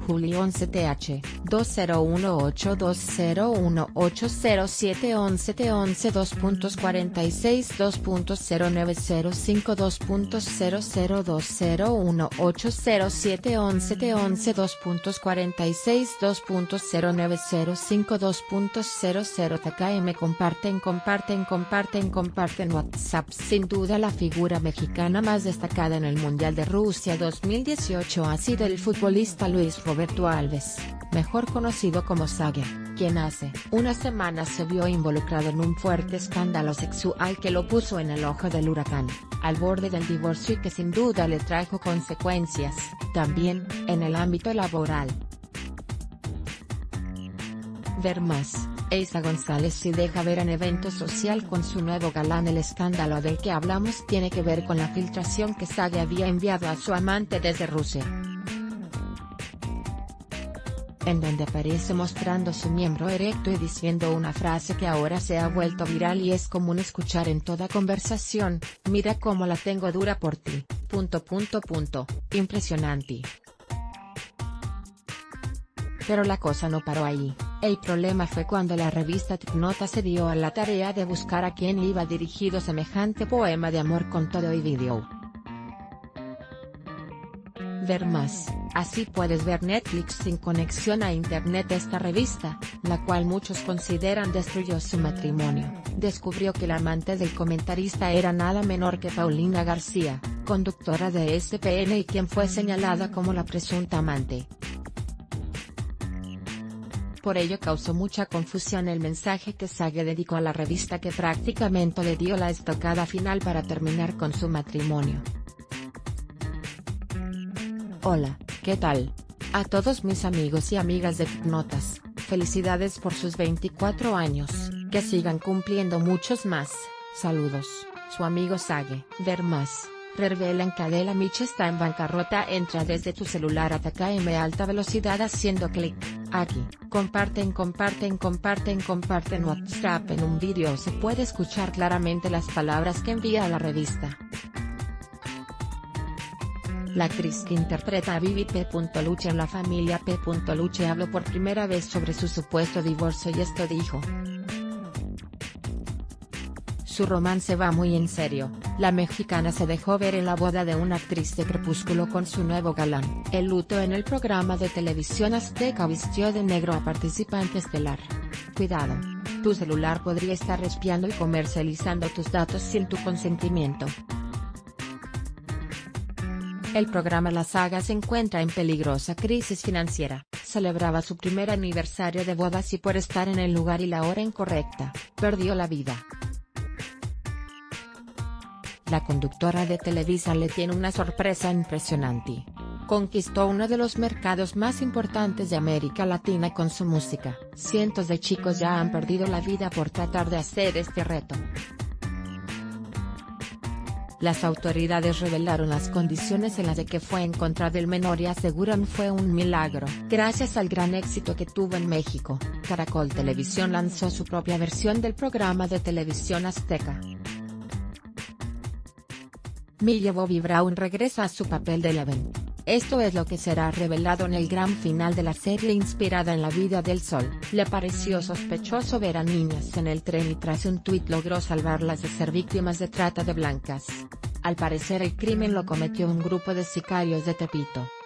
Juli 11th, 2018201807 11 2.46 2.0905 2.00201807 11 2.46 2.0905 2.00 tkm comparten WhatsApp. Sin duda la figura mexicana más destacada en el Mundial de Rusia 2018 ha sido el futbolista Luis Roberto Alves, mejor conocido como Sague, quien hace unas semanas se vio involucrado en un fuerte escándalo sexual que lo puso en el ojo del huracán, al borde del divorcio y que sin duda le trajo consecuencias, también, en el ámbito laboral. Ver más. Eiza González se deja ver en evento social con su nuevo galán. El escándalo del que hablamos tiene que ver con la filtración que Sague había enviado a su amante desde Rusia, en donde aparece mostrando su miembro erecto y diciendo una frase que ahora se ha vuelto viral y es común escuchar en toda conversación: mira cómo la tengo dura por ti, ... Impresionante. Pero la cosa no paró ahí. El problema fue cuando la revista TikNotas se dio a la tarea de buscar a quién le iba dirigido semejante poema de amor con todo y vídeo. Ver más. Así puedes ver Netflix sin conexión a internet. Esta revista, la cual muchos consideran destruyó su matrimonio, descubrió que la amante del comentarista era nada menor que Paulina García, conductora de SPN y quien fue señalada como la presunta amante. Por ello causó mucha confusión el mensaje que Sague dedicó a la revista, que prácticamente le dio la estocada final para terminar con su matrimonio. Hola, ¿qué tal? A todos mis amigos y amigas de TikNotas, felicidades por sus 24 años, que sigan cumpliendo muchos más, saludos, su amigo Sague. Ver más. Revelan que Adela Micha está en bancarrota. Entra desde tu celular a tkm alta velocidad haciendo clic aquí. Comparten WhatsApp. En un vídeo se puede escuchar claramente las palabras que envía a la revista. La actriz que interpreta a Vivi P. Luche en La Familia P. Luche habló por primera vez sobre su supuesto divorcio y esto dijo: su romance va muy en serio. La mexicana se dejó ver en la boda de una actriz de Crepúsculo con su nuevo galán. El luto en el programa de televisión Azteca vistió de negro a participante estelar. Cuidado. Tu celular podría estar espiando y comercializando tus datos sin tu consentimiento. El programa La Saga se encuentra en peligrosa crisis financiera. Celebraba su primer aniversario de bodas y por estar en el lugar y la hora incorrecta, perdió la vida. La conductora de Televisa le tiene una sorpresa impresionante. Conquistó uno de los mercados más importantes de América Latina con su música. Cientos de chicos ya han perdido la vida por tratar de hacer este reto. Las autoridades revelaron las condiciones en las de que fue encontrado el menor y aseguran fue un milagro. Gracias al gran éxito que tuvo en México, Caracol Televisión lanzó su propia versión del programa de televisión Azteca. Millie Bobby Brown regresa a su papel de Eleven. Esto es lo que será revelado en el gran final de la serie inspirada en la vida del Sol. Le pareció sospechoso ver a niñas en el tren y tras un tuit logró salvarlas de ser víctimas de trata de blancas. Al parecer el crimen lo cometió un grupo de sicarios de Tepito.